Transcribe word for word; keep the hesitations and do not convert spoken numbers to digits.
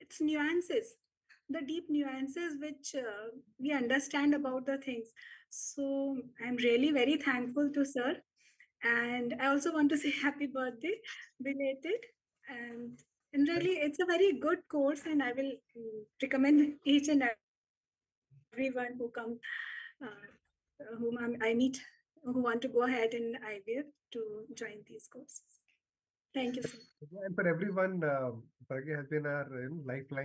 its nuances, the deep nuances which uh, we understand about the things. So I'm really very thankful to sir. And I also want to say happy birthday, belated. And, and really, it's a very good course, and I will mm, recommend each and everyone who come, uh, whom I'm, I meet, who want to go ahead in I V F to join these courses. Thank you, sir. And for everyone, uh, Pragya has been our you know, lifeline.